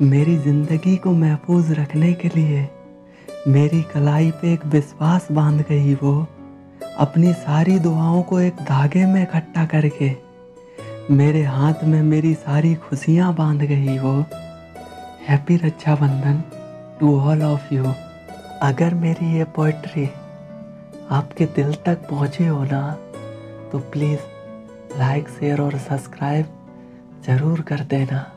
मेरी ज़िंदगी को महफूज रखने के लिए मेरी कलाई पे एक विश्वास बांध गई वो, अपनी सारी दुआओं को एक धागे में इकट्ठा करके मेरे हाथ में मेरी सारी खुशियाँ बांध गई वो। Happy Rakshabandhan to all of you. अगर मेरी ये पोइट्री आपके दिल तक पहुँची हो ना, तो प्लीज़ लाइक शेयर और सब्सक्राइब ज़रूर कर देना।